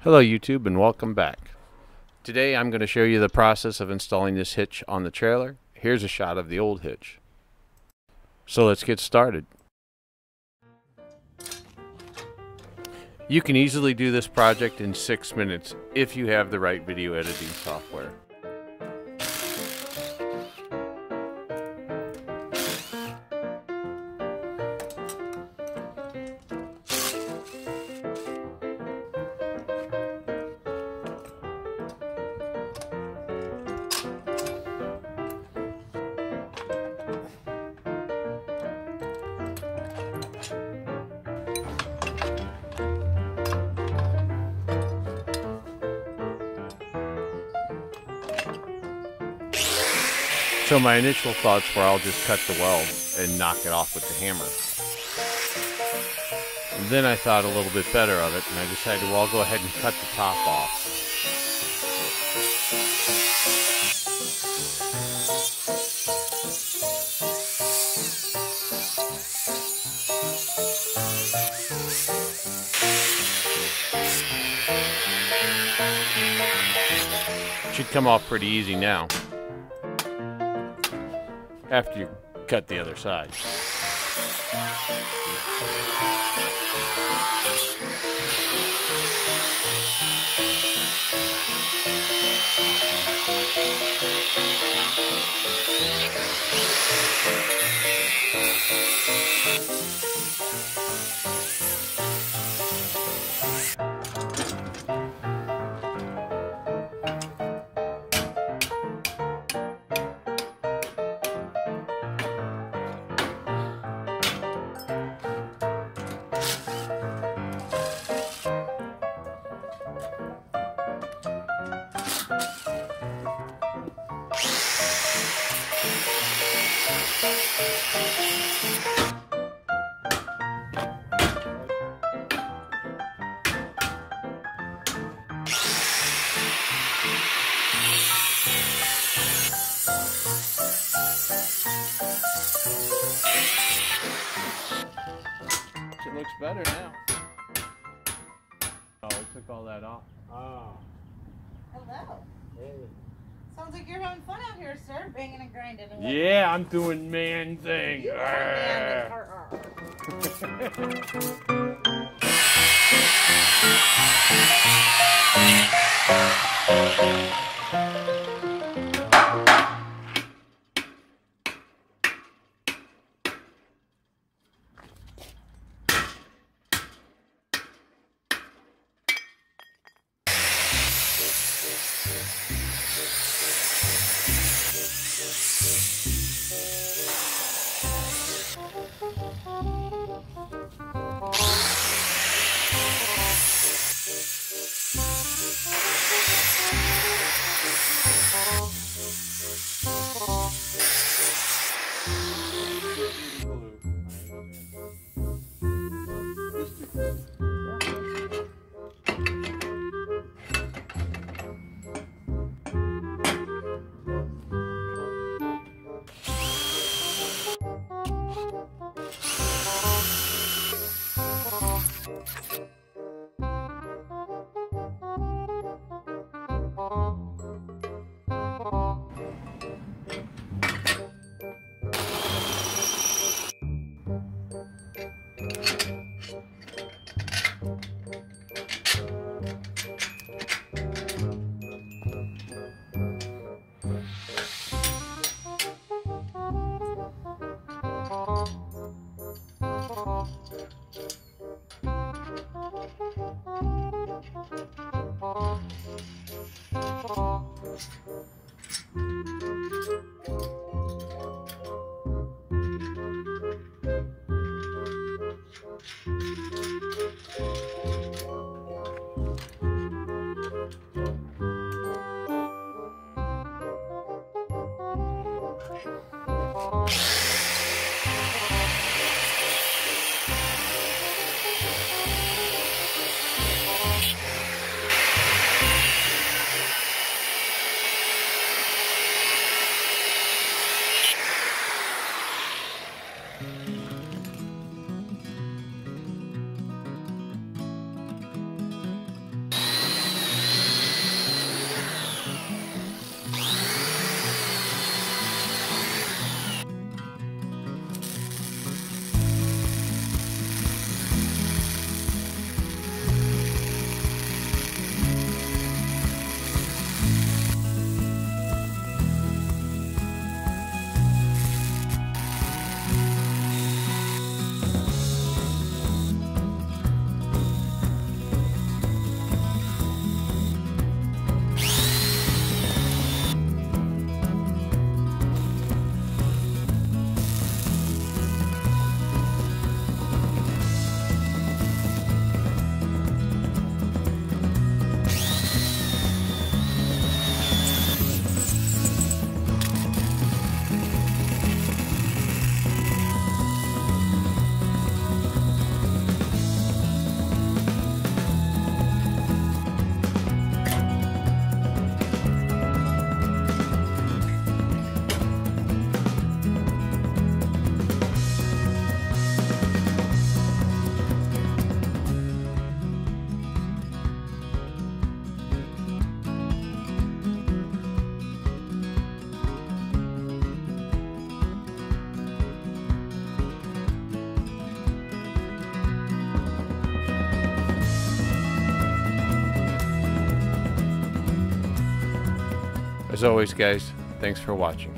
Hello YouTube and welcome back. Today I'm going to show you the process of installing this hitch on the trailer. Here's a shot of the old hitch. So let's get started. You can easily do this project in 6 minutes if you have the right video editing software. So my initial thoughts were I'll just cut the weld and knock it off with the hammer. And then I thought a little bit better of it and I decided, well, I'll go ahead and cut the top off. Should come off pretty easy now, after you cut the other side. It looks better now. Oh, it took all that off. Oh. Hello. Hey. Sounds like you're having fun out here, sir, banging and grinding. Yeah, I'm doing man thing. You are As always, guys, thanks for watching.